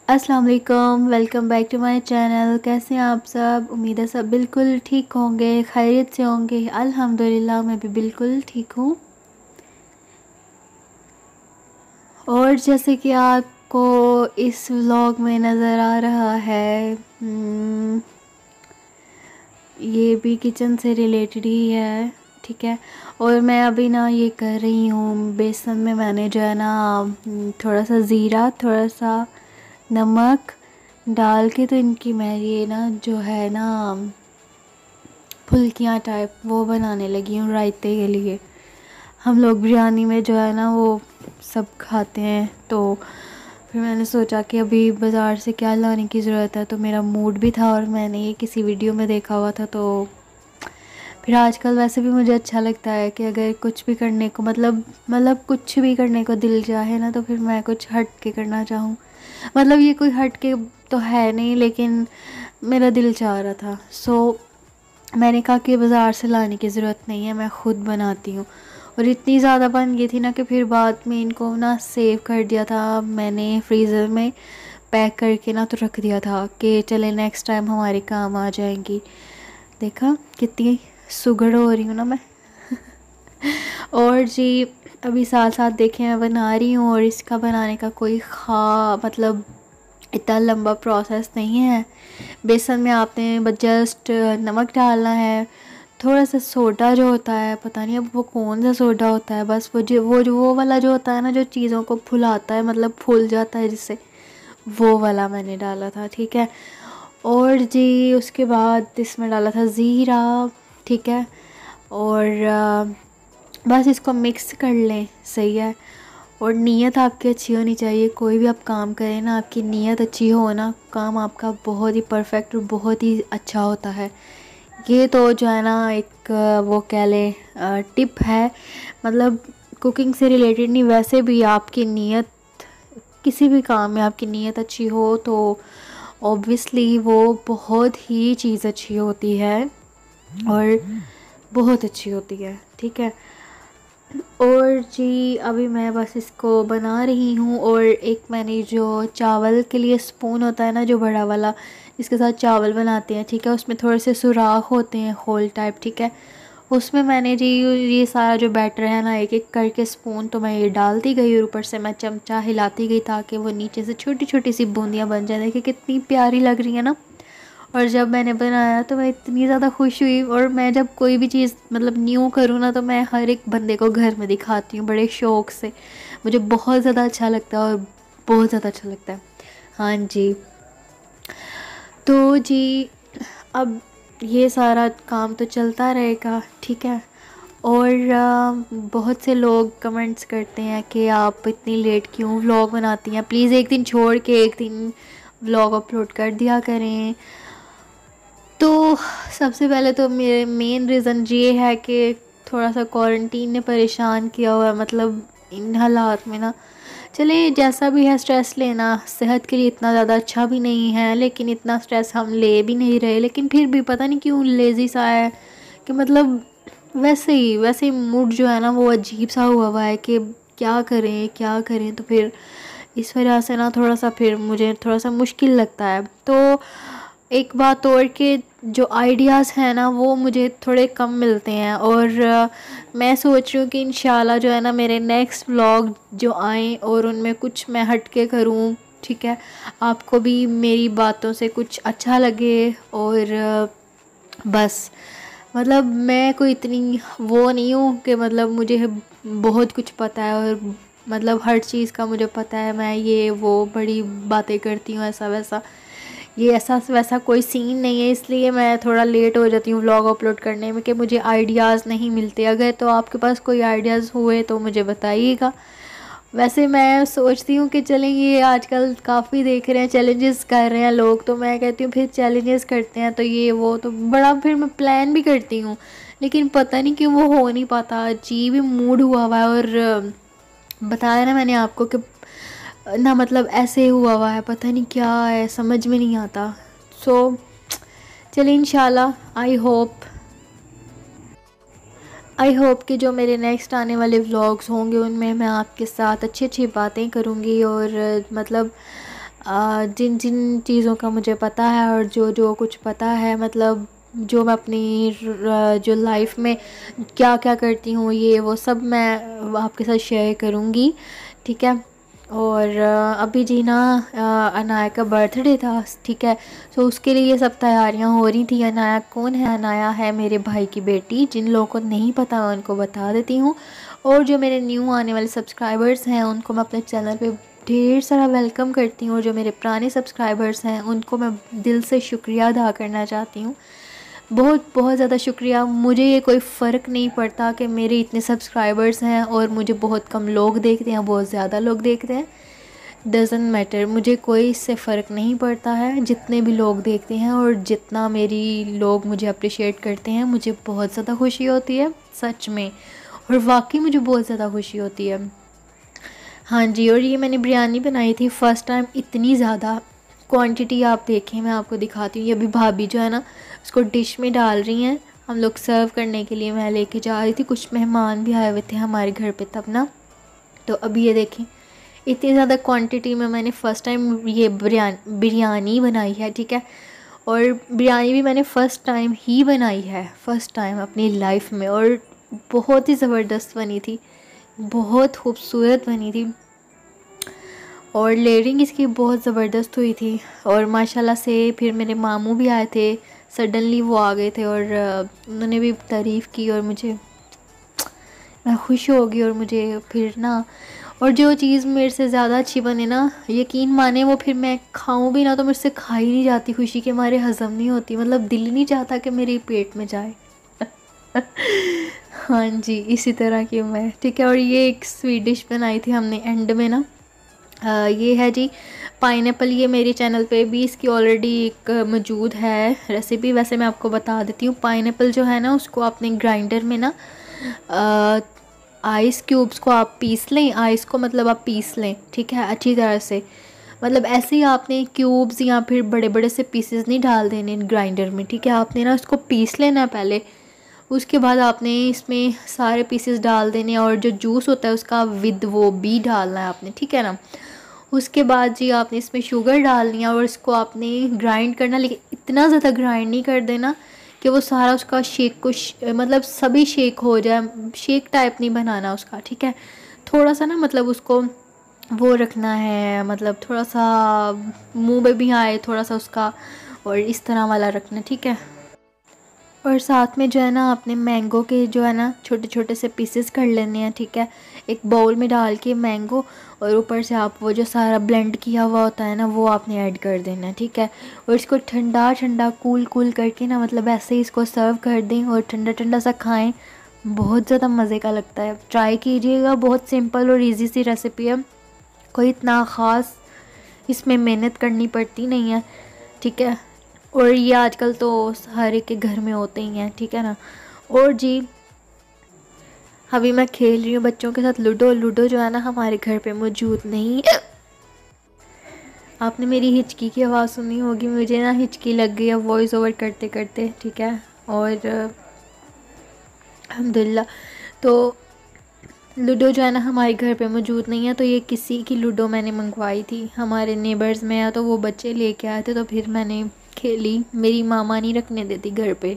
अस्सलाम वालेकुम, welcome back to my channel. कैसे हैं आप सब? उम्मीद है सब बिल्कुल ठीक होंगे, खैरियत से होंगे। अल्हम्दुलिल्लाह मैं भी बिल्कुल ठीक हूँ। और जैसे कि आपको इस व्लॉग में नज़र आ रहा है, ये भी किचन से रिलेटेड ही है, ठीक है। और मैं अभी ना ये कर रही हूँ, बेसन में मैंने जो है ना थोड़ा सा ज़ीरा, थोड़ा सा नमक डाल के, तो इनकी मैं ये ना जो है ना फुल्कियाँ टाइप वो बनाने लगी हूँ रायते के लिए। हम लोग बिरयानी में जो है ना वो सब खाते हैं, तो फिर मैंने सोचा कि अभी बाज़ार से क्या लाने की ज़रूरत है। तो मेरा मूड भी था और मैंने ये किसी वीडियो में देखा हुआ था। तो फिर आजकल वैसे भी मुझे अच्छा लगता है कि अगर कुछ भी करने को मतलब कुछ भी करने को दिल चाहे ना, तो फिर मैं कुछ हट के करना चाहूँ। मतलब ये कोई हट के तो है नहीं, लेकिन मेरा दिल चाह रहा था। सो मैंने कहा कि बाज़ार से लाने की ज़रूरत नहीं है, मैं ख़ुद बनाती हूँ। और इतनी ज़्यादा बन गई थी ना कि फिर बाद में इनको ना सेव कर दिया था मैंने फ्रीज़र में, पैक करके ना तो रख दिया था कि चले नेक्स्ट टाइम हमारे काम आ जाएंगी। देखा कितनी सुगड़ हो रही हूँ ना मैं। और जी अभी साथ साथ देखें मैं बना रही हूँ, और इसका बनाने का कोई मतलब इतना लंबा प्रोसेस नहीं है। बेसन में आपने बस जस्ट नमक डालना है, थोड़ा सा सोडा जो होता है, पता नहीं अब वो कौन सा सोडा होता है, बस वो वाला जो होता है ना, जो चीज़ों को फुलाता है, मतलब फूल जाता है जिससे, वो वाला मैंने डाला था, ठीक है। और जी उसके बाद इसमें डाला था ज़ीरा, ठीक है। और बस इसको मिक्स कर लें, सही है। और नीयत आपकी अच्छी होनी चाहिए। कोई भी आप काम करें ना, आपकी नीयत अच्छी हो ना, काम आपका बहुत ही परफेक्ट और बहुत ही अच्छा होता है। ये तो जो है ना एक वो कह लें टिप है, मतलब कुकिंग से रिलेटेड नहीं, वैसे भी आपकी नीयत किसी भी काम में आपकी नीयत अच्छी हो तो ऑब्वियसली वो बहुत ही चीज़ अच्छी होती है और बहुत अच्छी होती है, ठीक है। और जी अभी मैं बस इसको बना रही हूँ। और एक मैंने जो चावल के लिए स्पून होता है ना, जो बड़ा वाला, जिसके साथ चावल बनाते हैं, ठीक है, उसमें थोड़े से सुराख होते हैं, होल टाइप, ठीक है। उसमें मैंने जी ये सारा जो बैटर है ना, एक एक करके स्पून तो मैं ये डालती गई, और ऊपर से मैं चमचा हिलाती गई ताकि वो नीचे से छोटी छोटी सी बूंदियाँ बन जाए। देखिए कितनी प्यारी लग रही है ना। और जब मैंने बनाया तो मैं इतनी ज़्यादा खुश हुई। और मैं जब कोई भी चीज़ मतलब न्यू करूँ ना, तो मैं हर एक बंदे को घर में दिखाती हूँ बड़े शौक़ से। मुझे बहुत ज़्यादा अच्छा लगता है, और बहुत ज़्यादा अच्छा लगता है। हाँ जी। तो जी अब ये सारा काम तो चलता रहेगा, ठीक है। और बहुत से लोग कमेंट्स करते हैं कि आप इतनी लेट क्यों व्लॉग बनाती हैं, प्लीज़ एक दिन छोड़ के एक दिन व्लॉग अपलोड कर दिया करें। तो सबसे पहले तो मेरे मेन रीज़न ये है कि थोड़ा सा क्वारंटीन ने परेशान किया हुआ है, मतलब इन हालात में ना, चले जैसा भी है, स्ट्रेस लेना सेहत के लिए इतना ज़्यादा अच्छा भी नहीं है, लेकिन इतना स्ट्रेस हम ले भी नहीं रहे। लेकिन फिर भी पता नहीं क्यों लेज़ी सा है कि मतलब वैसे ही मूड जो है ना वो अजीब सा हुआ है कि क्या करें क्या करें। तो फिर इस वजह से ना थोड़ा सा फिर मुझे थोड़ा सा मुश्किल लगता है। तो एक बात और कि जो आइडियाज़ हैं ना वो मुझे थोड़े कम मिलते हैं। और मैं सोच रही हूँ कि इंशाल्लाह जो है ना मेरे नेक्स्ट व्लॉग जो आएँ और उनमें कुछ मैं हट के करूँ, ठीक है। आपको भी मेरी बातों से कुछ अच्छा लगे। और बस मतलब मैं कोई इतनी वो नहीं हूँ कि मतलब मुझे बहुत कुछ पता है, और मतलब हर चीज़ का मुझे पता है, मैं ये वो बड़ी बातें करती हूँ ऐसा वैसा। ये ऐसा वैसा कोई सीन नहीं है, इसलिए मैं थोड़ा लेट हो जाती हूँ व्लॉग अपलोड करने में कि मुझे आइडियाज़ नहीं मिलते। अगर तो आपके पास कोई आइडियाज़ हुए तो मुझे बताइएगा। वैसे मैं सोचती हूँ कि चलें, ये आजकल काफ़ी देख रहे हैं चैलेंजेस कर रहे हैं लोग, तो मैं कहती हूँ फिर चैलेंजेस करते हैं, तो ये वो तो बड़ा फिर मैं प्लान भी करती हूँ, लेकिन पता नहीं क्यों वो हो नहीं पाता। अजीब ही मूड हुआ है। और बताया ना मैंने आपको कि ना मतलब ऐसे हुआ हुआ है, पता नहीं क्या है, समझ में नहीं आता। सो चलिए इंशाल्लाह आई होप कि जो मेरे नेक्स्ट आने वाले व्लॉग्स होंगे उनमें मैं आपके साथ अच्छी अच्छी बातें करूँगी। और मतलब जिन जिन चीज़ों का मुझे पता है और जो जो कुछ पता है, मतलब जो मैं अपनी जो लाइफ में क्या क्या करती हूँ, ये वो सब मैं आपके साथ शेयर करूँगी, ठीक है। और अभी जी ना अनाया का बर्थडे था, ठीक है। तो उसके लिए ये सब तैयारियां हो रही थी। अनाया कौन है? अनाया है मेरे भाई की बेटी। जिन लोगों को नहीं पता मैं उनको बता देती हूँ, और जो मेरे न्यू आने वाले सब्सक्राइबर्स हैं उनको मैं अपने चैनल पे ढेर सारा वेलकम करती हूँ, और जो मेरे पुराने सब्सक्राइबर्स हैं उनको मैं दिल से शुक्रिया अदा करना चाहती हूँ। बहुत बहुत ज़्यादा शुक्रिया। मुझे ये कोई फ़र्क नहीं पड़ता कि मेरे इतने सब्सक्राइबर्स हैं और मुझे बहुत कम लोग देखते हैं, बहुत ज़्यादा लोग देखते हैं, डज़न्ट मैटर, मुझे कोई इससे फ़र्क नहीं पड़ता है। जितने भी लोग देखते हैं और जितना मेरी लोग मुझे अप्रिशिएट करते हैं, मुझे बहुत ज़्यादा खुशी होती है सच में, और वाकई मुझे बहुत ज़्यादा खुशी होती है। हाँ जी, और ये मैंने बिरयानी बनाई थी फ़र्स्ट टाइम, इतनी ज़्यादा क्वांटिटी आप देखें, मैं आपको दिखाती हूँ। ये अभी भाभी जो है ना उसको डिश में डाल रही हैं, हम लोग सर्व करने के लिए मैं लेके जा रही थी। कुछ मेहमान भी आए हुए थे हमारे घर पे तब ना, तो अभी ये देखें इतनी ज़्यादा क्वांटिटी में मैंने फ़र्स्ट टाइम ये बिरयानी बनाई है, ठीक है। और बिरयानी भी मैंने फ़र्स्ट टाइम ही बनाई है, फ़र्स्ट टाइम अपनी लाइफ में, और बहुत ही ज़बरदस्त बनी थी, बहुत खूबसूरत बनी थी, और लेयरिंग इसकी बहुत ज़बरदस्त हुई थी। और माशाल्लाह से फिर मेरे मामू भी आए थे, सडनली वो आ गए थे, और उन्होंने भी तारीफ़ की, और मैं खुश हो गई। और मुझे फिर ना, और जो चीज़ मेरे से ज़्यादा अच्छी बने ना, यकीन माने, वो फिर मैं खाऊं भी ना तो मुझसे खाई नहीं जाती, खुशी के मारे हज़म नहीं होती, मतलब दिल नहीं चाहता कि मेरे पेट में जाए। हाँ जी, इसी तरह की मैं, ठीक है। और ये एक स्वीट डिश बनाई थी हमने एंड में ना, ये है जी पाइनएप्पल। ये मेरे चैनल पे भी इसकी ऑलरेडी एक मौजूद है रेसिपी, वैसे मैं आपको बता देती हूँ। पाइनएप्पल जो है ना उसको आपने ग्राइंडर में ना आइस क्यूब्स को आप पीस लें, आइस को मतलब आप पीस लें, ठीक है, अच्छी तरह से। मतलब ऐसे ही आपने क्यूब्स या फिर बड़े बड़े से पीसेस नहीं डाल देने ग्राइंडर में, ठीक है। आपने ना उसको पीस लेना है पहले, उसके बाद आपने इसमें सारे पीसेस डाल देने, और जो जूस होता है उसका विद वो भी डालना है आपने, ठीक है ना। उसके बाद जी आपने इसमें शुगर डालनी है, और इसको आपने ग्राइंड करना, लेकिन इतना ज़्यादा ग्राइंड नहीं कर देना कि वो सारा उसका शेक को मतलब सभी शेक हो जाए, शेक टाइप नहीं बनाना उसका, ठीक है। थोड़ा सा ना मतलब उसको वो रखना है, मतलब थोड़ा सा मुंह में भी आए थोड़ा सा उसका, और इस तरह वाला रखना, ठीक है। और साथ में जो है ना आपने मैंगो के जो है ना छोटे छोटे से पीसेस कर लेने हैं, ठीक है। एक बाउल में डाल के मैंगो, और ऊपर से आप वो जो सारा ब्लेंड किया हुआ होता है ना वो आपने ऐड कर देना है, ठीक है। और इसको ठंडा ठंडा कूल कूल करके ना, मतलब ऐसे ही इसको सर्व कर दें और ठंडा ठंडा सा खाएं, बहुत ज़्यादा मज़े का लगता है। ट्राई कीजिएगा, बहुत सिंपल और ईजी सी रेसिपी है, कोई इतना ख़ास इसमें मेहनत करनी पड़ती नहीं है, ठीक है। और ये आजकल तो हर एक के घर में होते ही हैं, ठीक है ना। और जी अभी मैं खेल रही हूँ बच्चों के साथ लूडो। लूडो जो है ना हमारे घर पे मौजूद नहीं। आपने मेरी हिचकी की आवाज़ सुनी होगी, मुझे ना हिचकी लग गई है वॉइस ओवर करते करते, ठीक है। और अल्हम्दुलिल्लाह, तो लूडो जो है ना हमारे घर पे मौजूद नहीं है, तो ये किसी की लूडो मैंने मंगवाई थी, हमारे नेबर्स में है, तो वो बच्चे लेके आए थे, तो फिर मैंने खेली। मेरी मामा नहीं रखने देती घर पे,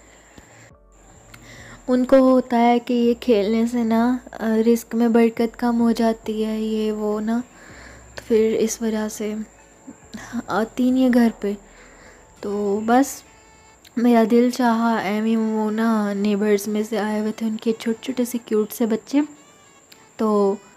उनको होता है कि ये खेलने से ना रिस्क में बरकत कम हो जाती है, ये वो ना, तो फिर इस वजह से आती नहीं है घर पे। तो बस मेरा दिल चाहा, एमी वो ना नेबर्स में से आए हुए थे, उनके छोटे छोटे से क्यूट से बच्चे, तो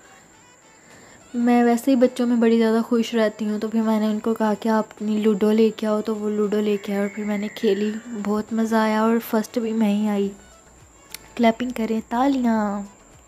मैं वैसे ही बच्चों में बड़ी ज़्यादा खुश रहती हूँ, तो फिर मैंने उनको कहा कि आप अपनी लूडो लेके आओ, तो वो लूडो लेके आए और फिर मैंने खेली, बहुत मज़ा आया, और फर्स्ट भी मैं ही आई। क्लैपिंग करें, तालियां।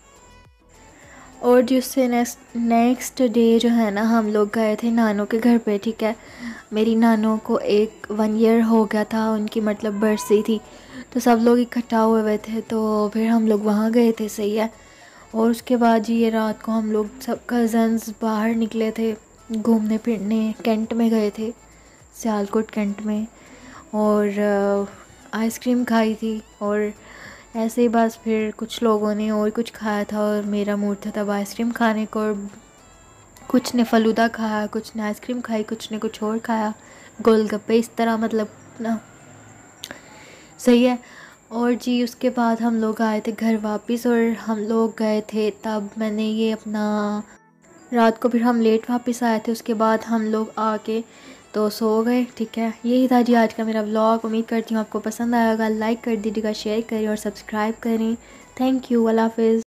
और जिससे नेक्स्ट डे जो है ना हम लोग गए थे नानू के घर पे, ठीक है। मेरी नानू को 1 ईयर हो गया था, उनकी मतलब बरसी थी, तो सब लोग इकट्ठा हुए थे, तो फिर हम लोग वहाँ गए थे, सही है। और उसके बाद जी ये रात को हम लोग सब कज़न्स बाहर निकले थे घूमने फिरने, कैंट में गए थे, सियालकोट कैंट में, और आइसक्रीम खाई थी, और ऐसे ही बस फिर कुछ लोगों ने और कुछ खाया था, और मेरा मूड था तब आइसक्रीम खाने को, और कुछ ने फ़लूदा खाया, कुछ ने आइसक्रीम खाई, कुछ ने कुछ और खाया, गोलगप्पे इस तरह, मतलब ना सही है। और जी उसके बाद हम लोग आए थे घर वापस, और हम लोग गए थे तब मैंने ये अपना, रात को फिर हम लेट वापस आए थे, उसके बाद हम लोग आके तो सो गए। ठीक है, यही था जी आज का मेरा व्लॉग। उम्मीद करती हूँ आपको पसंद आएगा। लाइक कर दीजिएगा, शेयर करें और सब्सक्राइब करें। थैंक यू, अल्लाह हाफ़िज़।